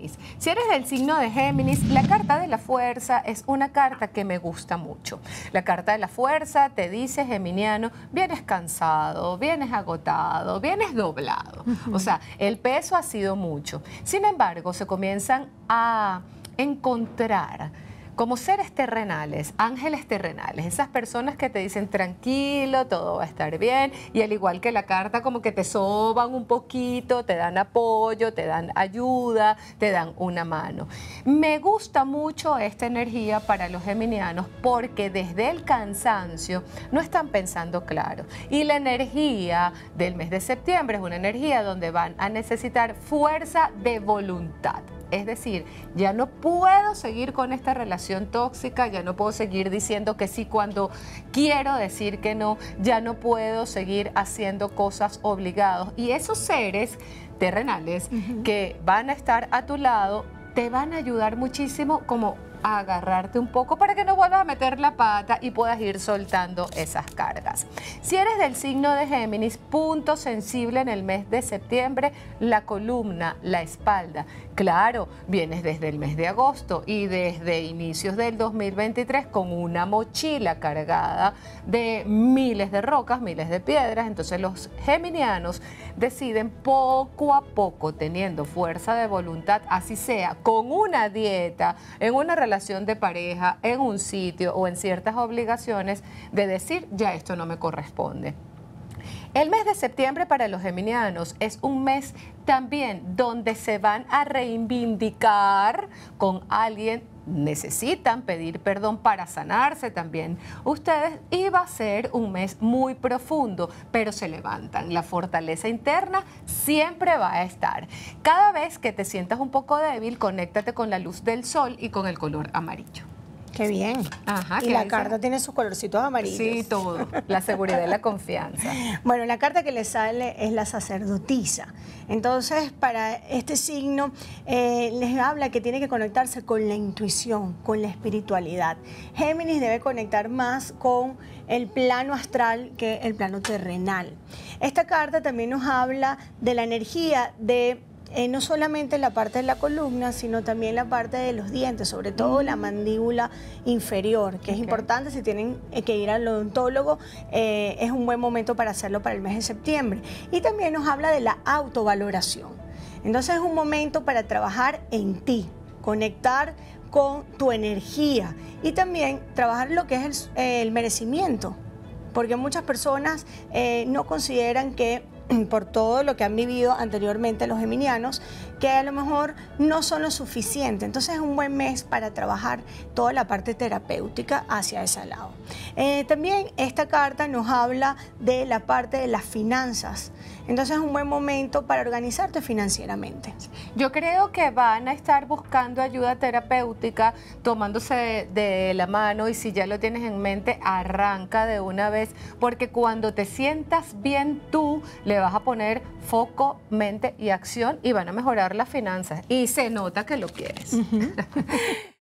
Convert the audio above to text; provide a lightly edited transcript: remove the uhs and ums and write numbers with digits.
Géminis. Si eres del signo de Géminis, la carta de la fuerza es una carta que me gusta mucho. La carta de la fuerza te dice, geminiano, vienes cansado, vienes agotado, vienes doblado. O sea, el peso ha sido mucho. Sin embargo, se comienzan a encontrar como seres terrenales, ángeles terrenales, esas personas que te dicen tranquilo, todo va a estar bien, y al igual que la carta como que te soban un poquito, te dan apoyo, te dan ayuda, te dan una mano. Me gusta mucho esta energía para los geminianos porque desde el cansancio no están pensando claro, y la energía del mes de septiembre es una energía donde van a necesitar fuerza de voluntad. Es decir, ya no puedo seguir con esta relación tóxica, ya no puedo seguir diciendo que sí cuando quiero decir que no, ya no puedo seguir haciendo cosas obligados. Y esos seres terrenales que van a estar a tu lado te van a ayudar muchísimo como a agarrarte un poco para que no vuelvas a meter la pata y puedas ir soltando esas cargas. Si eres del signo de Géminis, punto sensible en el mes de septiembre, la columna, la espalda. Claro, vienes desde el mes de agosto y desde inicios del 2023 con una mochila cargada de miles de rocas, miles de piedras. Entonces los geminianos deciden poco a poco, teniendo fuerza de voluntad, así sea con una dieta, en una relación de pareja, en un sitio o en ciertas obligaciones, de decir ya esto no me corresponde. El mes de septiembre para los geminianos es un mes también donde se van a reivindicar con alguien, necesitan pedir perdón para sanarse también ustedes, y va a ser un mes muy profundo, pero se levantan. La fortaleza interna siempre va a estar. Cada vez que te sientas un poco débil, conéctate con la luz del sol y con el color amarillo. Qué bien. Ajá, y la carta tiene sus colorcitos amarillos. Sí, todo. La seguridad y la confianza. Bueno, la carta que le sale es la sacerdotisa. Entonces, para este signo, les habla que tiene que conectarse con la intuición, con la espiritualidad. Géminis debe conectar más con el plano astral que el plano terrenal. Esta carta también nos habla de la energía de no solamente la parte de la columna, sino también la parte de los dientes, sobre todo la mandíbula inferior, que es importante. Si tienen que ir al odontólogo, es un buen momento para hacerlo para el mes de septiembre. Y también nos habla de la autovaloración. Entonces es un momento para trabajar en ti, conectar con tu energía y también trabajar lo que es el merecimiento, porque muchas personas no consideran que por todo lo que han vivido anteriormente los geminianos, que a lo mejor no son lo suficiente. Entonces es un buen mes para trabajar toda la parte terapéutica hacia ese lado. También esta carta nos habla de la parte de las finanzas. Entonces es un buen momento para organizarte financieramente. Yo creo que van a estar buscando ayuda terapéutica, tomándose de la mano, y si ya lo tienes en mente, arranca de una vez, porque cuando te sientas bien tú, le vas a poner foco, mente y acción y van a mejorar las finanzas. Y se nota que lo quieres.